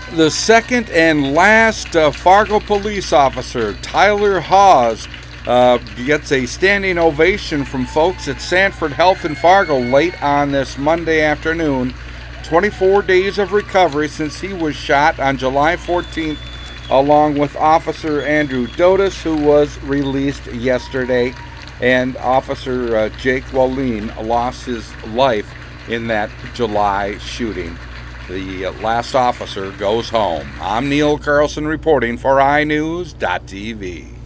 The second and last Fargo police officer, Tyler Hawes, gets a standing ovation from folks at Sanford Health in Fargo late on this Monday afternoon. 24 days of recovery since he was shot on July 14th, along with Officer Andrew Dotas, who was released yesterday, and Officer Jake Walleen lost his life in that July shooting. The last officer goes home. I'm Neil Carlson reporting for iNews.tv.